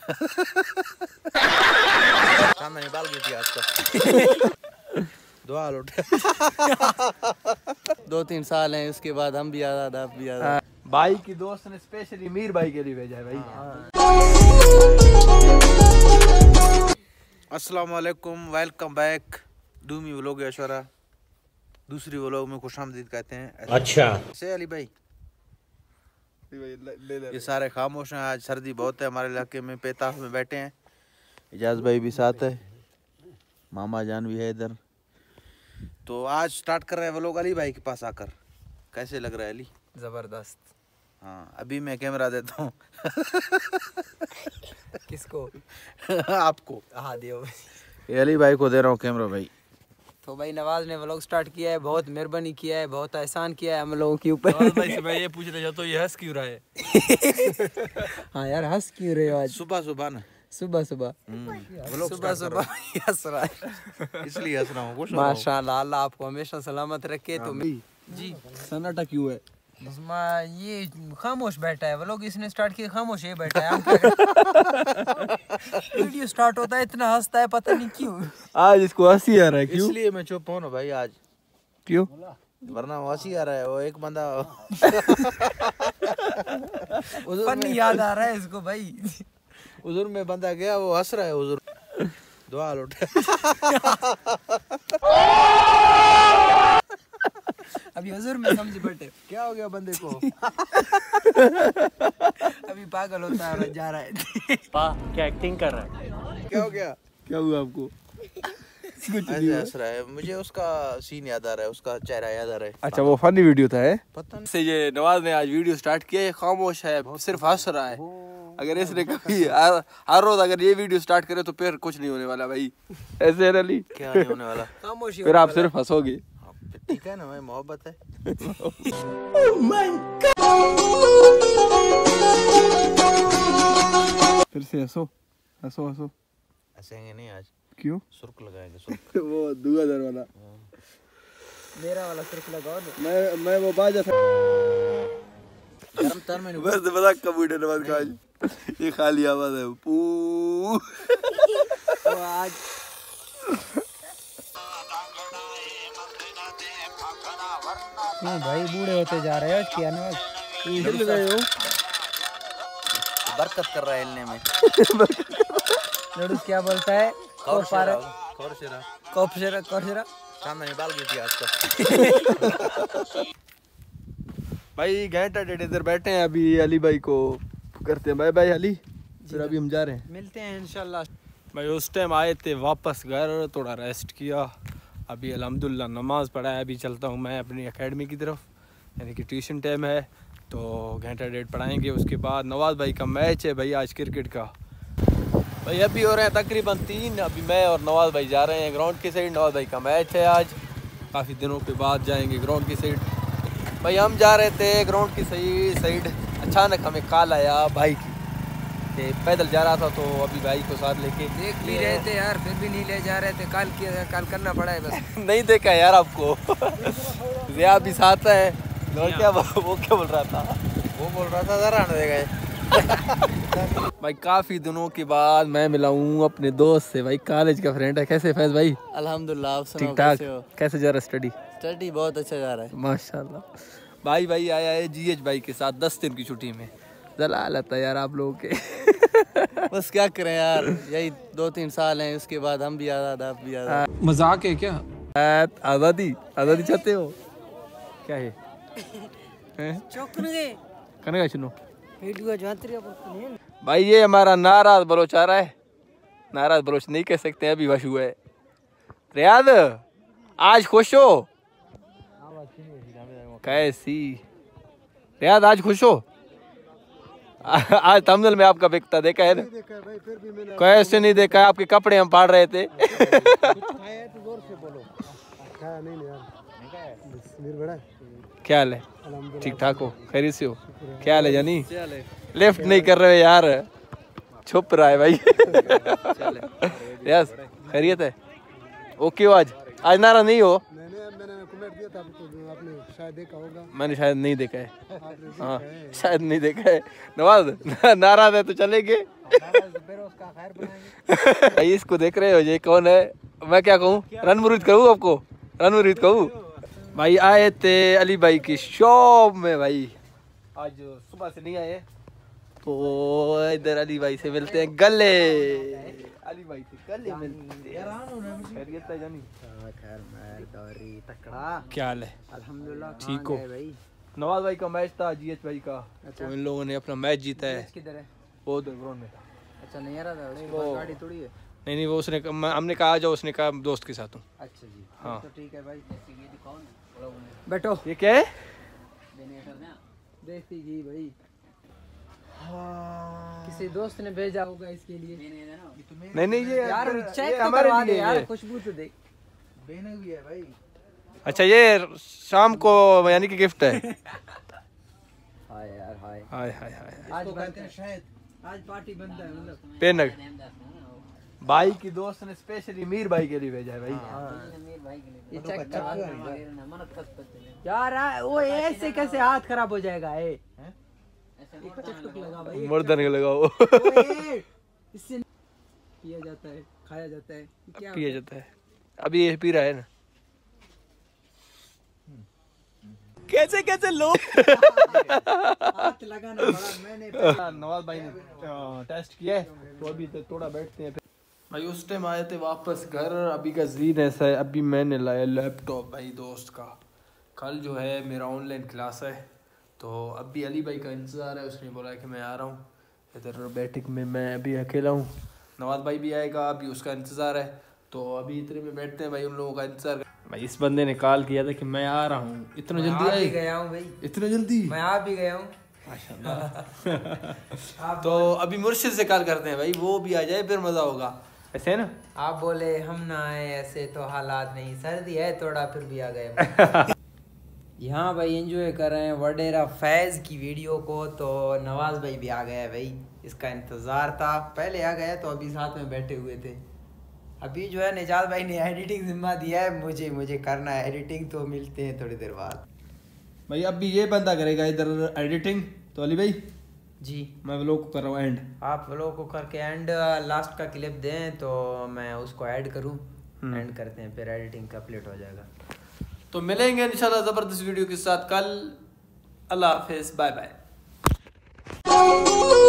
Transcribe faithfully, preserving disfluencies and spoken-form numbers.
सामने निकाल गई थी आज तक। दुआ लौटे। दो तीन साल हैं, उसके बाद हम भी आजाद, आप भी आजाद। भाई की दोस्त ने स्पेशली मीर भाई के लिए भेजा है भाई। अस्सलाम वालेकुम, वेलकम बैक डूमी व्लॉग ऐश्वर्या। दूसरी व्लॉग में खुशामदीद कहते हैं। अच्छा से अली भाई, ये सारे खामोश हैं। आज सर्दी बहुत है हमारे इलाके में, पेताब में बैठे हैं। इजाज भाई भी साथ है, मामा जान भी है इधर। तो आज स्टार्ट कर रहे हैं व्लॉग अली भाई के पास आकर। कैसे लग रहा है अली? जबरदस्त। हाँ, अभी मैं कैमरा देता हूँ। किसको? आपको। हाँ दियो। ये अली भाई को दे रहा हूँ कैमरा भाई। तो भाई नवाज ने व्लॉग स्टार्ट किया है, बहुत मेहरबानी किया है, बहुत एहसान किया है हम लोगों के ऊपर। भाई से मैं ये पूछ रहा था, ये हंस क्यों रहा है? हाँ यार, हंस क्यों रहे हो आज? सुबह सुबह ना, सुबह सुबह सुबह सुबह हंस रहा है, इसलिए हंस रहा हूँ। माशाल्लाह, अल्लाह आपको हमेशा सलामत रखे। तो जी सन्नाटा क्यों है? ये खामोश बैठा है, व्लॉग इसने स्टार्ट किया, खामोश ये बैठा है। वीडियो स्टार्ट होता है इतना हंसता है, पता नहीं क्यों। आज इसको हंसी आ रहा है। क्यों? इसलिए मैं चुप हूँ ना भाई आज। क्यों? वरना हंसी आ रहा है। वो एक बंदा फनी याद आ रहा है इसको भाई। उधर में बंदा गया, वो हंस रहा है उधर। दुआ लौटे। अभी हुजूर में समझ बैठे, क्या हो गया बंदे को? अभी पागल होता है और जा रहा है। क्या एक्टिंग कर रहा है? क्या हो गया? क्या हुआ आपको? ऐसे हंस रहा है, मुझे उसका सीन याद आ रहा है, उसका चेहरा याद आ रहा है। अच्छा, वो फनी वीडियो था है? पता नहीं। से ये नवाज ने आज वीडियो स्टार्ट किया है, खामोश है, सिर्फ हंस रहा है। अगर इसने कभी हर, हर रोज अगर ये वीडियो स्टार्ट करे तो फिर कुछ नहीं होने वाला भाई। ऐसे है अली? क्या नहीं होने वाला? खामोशी। फिर आप सिर्फ हंसोगे। ठीक है ना भाई, मोहब्बत है। फिर से हंसो हंसो हंसो। हंसेंगे नहीं आज। क्यों? सुर्ख लगाएंगे, सुर्ख। वो दुआदार वाला, मेरा वाला सुर्ख लगाओ ना। मैं मैं वो बाजा था। गरम तर में बस बता कब वीडियो नवाज का आज ये खाली आवाज है। पू तो आज क्यों भाई बूढ़े होते जा रहे हो? क्या नवाज हिल रहे हो? बरकत कर रहा है हिलने में। लड़ूस क्या बोलता है? कौर शेरा, कौर शेरा, कौर शेरा, कौर शेरा। सामने निकाल गई थी आज तक। भाई घंटा डेढ़ इधर बैठे हैं, अभी अली भाई को करते हैं बाय बाय अली। फिर अभी हम जा रहे हैं, मिलते हैं इंशाल्लाह। भाई उस टाइम आए थे, वापस घर थोड़ा रेस्ट किया, अभी अल्हम्दुलिल्लाह नमाज पढ़ा है। अभी चलता हूँ मैं अपनी एकेडमी की तरफ, यानी कि ट्यूशन टाइम है, तो घंटा डेढ़ पढ़ाएंगे। उसके बाद नवाज भाई का मैच है भाई आज क्रिकेट का। भाई अभी हो रहे हैं तकरीबन तीन, अभी मैं और नवाज भाई जा रहे हैं ग्राउंड की साइड। नवाज भाई का मैच है आज, काफ़ी दिनों के बाद जाएंगे ग्राउंड की साइड। भाई हम जा रहे थे ग्राउंड की सही साइड, अचानक हमें कॉल आया भाई की कि पैदल जा रहा था, तो अभी भाई को साथ लेके देख भी रहे थे यार, फिर भी नहीं ले जा रहे थे। कॉल किया, कॉल करना पड़ा है बस। नहीं देखा यार आपको। जिया भी साथ है। और क्या वो क्या बोल रहा था? वो बोल रहा था जरा आने देगा। भाई काफी दिनों के बाद मैं मिला हूँ अपने दोस्त से, भाई कॉलेज का फ्रेंड है। कैसे फैज भाई? अल्हम्दुलिल्लाह, आप सुनाओ ठीक ठाक? कैसे हो? कैसे जा रहा है स्टडी? स्टडी बहुत अच्छा जा रहा है माशाल्लाह। भाई भाई आया है जीएच भाई के साथ दस दिन की छुट्टी में। जलालत है यार आप लोगों के। बस क्या करें यार, यही दो तीन साल हैं, उसके बाद हम भी आजाद, आप भी आजाद। मजाक है क्या? आजादी आजादी चाहते हो क्या है? कने का सुनो भाई, ये हमारा नाराज बलोच आ रहा है। नाराज बलोच नहीं कह सकते, अभी वशु है। रियाद आज खुश हो? कैसी रियाद आज खुश हो? आज तमजल में आपका बिकता देखा है ना? कैसे नहीं देखा है? आपके कपड़े हम पाड़ रहे थे। क्या हाल है? ठीक ठाक हो? खैरियत से हो? क्या हाल है जानी? लेफ्ट नहीं कर रहे हो यार, छुप रहा है भाई। यस खैरियत है? ओके हो? आज आज नारा नहीं हो? था आपको, आपने शायद देखा होगा। मैंने शायद नहीं देखा है। आपने हाँ देखा है। शायद नहीं देखा है। नवाज नाराज है तो चलेंगे। भाई इसको देख रहे हो, ये कौन है? मैं क्या कहूँ, रणमुरीद कहूँ आपको, रणमुरीद कहूँ। भाई आए थे अली भाई की शॉप में भाई, आज सुबह से नहीं आए तो इधर अली भाई से मिलते हैं गले। अली भाई से गले मिलते हैं। खैरियत है जानी? क्या हाल है? अल्हम्दुलिल्लाह। ठीक हो? नवाज भाई का मैच था, जीएच भाई का, तो इन लोगों ने अपना मैच जीता है। किधर है? वो उधर ग्राउंड में था। अच्छा नहीं आ रहा था, वो- गाड़ी थोड़ी है। नहीं नहीं वो उसने, हमने कहा आ जाओ, उसने कहा दोस्त के साथ हूँ। अच्छा जी हाँ। तो ठीक है भाई। बैठो। ये क्या है? देसी घी भाई, किसी दोस्त ने भेजा होगा इसके लिए। नहीं नहीं ये यार ये चेक तो हमारे करवा दे लिए यार, ये। खुशबू तो देख। बहने भी है भाई। अच्छा ये शाम को यानी कि गिफ्ट है। हाय यार हाय। हाय हाय हाय। आज तो बनता कहते हैं है, शायद आज पार्टी बनता है मतलब। पेनक भाई की दोस्त ने स्पेशली मीर भाई के लिए भेजा है भाई। ये चेक करवा यार। आ- वो ऐसे कैसे हाथ खराब हो जाएगा? ए एक चटक लगा भाई, एक मर्दन के लगाओ। चटक। ओए, इससे पिया जाता है, खाया जाता है, क्या पिया जाता है, अभी ये पी रहा है ना। कैसे कैसे लोग हाथ लगाना पड़ा मैंने। नवाज भाई ने टेस्ट किया है तो अभी तो थोड़ा बैठते हैं। भाई उस टाइम आए थे वापस घर, अभी का सीन ऐसा है, अभी मैंने लाया लैपटॉप भाई दोस्त का। कल जो है मेरा ऑनलाइन क्लास है तो अभी अली भाई का इंतज़ार है, उसने बोला कि मैं आ रहा हूँ इधर बैठक में, मैं अभी अकेला हूँ। नवाज भाई भी आएगा, अभी उसका इंतज़ार है तो अभी इतने में बैठते हैं भाई, उन लोगों का इंतज़ार। भाई इस बंदे ने कॉल किया था कि मैं आ रहा हूँ, इतना जल्दी आ आए? भी गया हूँ भाई, इतना जल्दी? मैं आ भी गया हूँ। तो अभी मुर्शिद से कॉल करते हैं भाई, वो भी आ जाए फिर मज़ा होगा, ऐसे है ना? आप बोले हम ना आए, ऐसे तो हालात नहीं, सर्दी है थोड़ा फिर भी आ गए। यहाँ भाई एंजॉय कर रहे हैं वडेरा फैज़ की वीडियो को, तो नवाज भाई भी आ गया है भाई, इसका इंतज़ार था, पहले आ गया तो अभी साथ में बैठे हुए थे। अभी जो है निजात भाई ने एडिटिंग जिम्मा दिया है मुझे, मुझे करना है एडिटिंग, तो मिलते हैं थोड़ी देर बाद। भाई अभी ये बंदा करेगा इधर एडिटिंग, तो अली भाई जी मैं व्लॉग को कर रहा हूँ एंड। आप व्लॉग को करके एंड लास्ट का क्लिप दें तो मैं उसको ऐड करूँ, एंड करते हैं फिर एडिटिंग कंप्लीट हो जाएगा। तो मिलेंगे इंशाल्लाह ज़बरदस्त वीडियो के साथ कल। अल्लाह हाफिज़, बाय बाय।